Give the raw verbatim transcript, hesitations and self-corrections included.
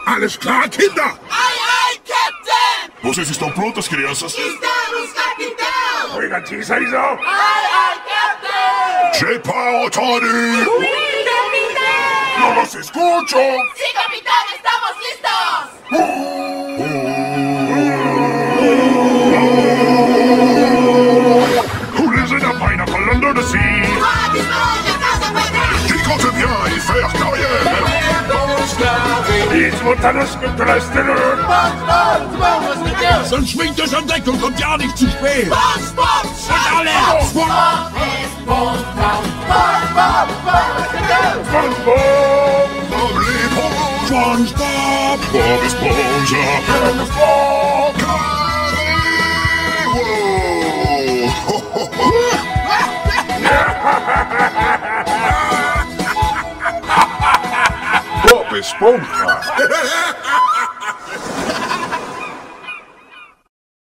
Alles klar, Kinder? Aye, aye, Captain! Vocês estão prontas, crianças? Estamos, capitão! Oigantis aí, so? Aye, aye, Captain! Chepa, Otani! Sí, capitán! ¡No los escucho! Sí, capitán, estamos listos! Who lives in a pineapple under the sea? Toi, dispose de casa quadrada! Qui compte bien y faire carrière? Iets wordt alles getrestet. Sonst schwingt es an Deck und kommt ja nicht zu spät. Box, box, Und alle! Bob ist Bob, Bob, Bob, Bob, SpongeBob! Bob l'éponge! SpongeBob! Bob Esponja! SpongeBob! Bob Esponja!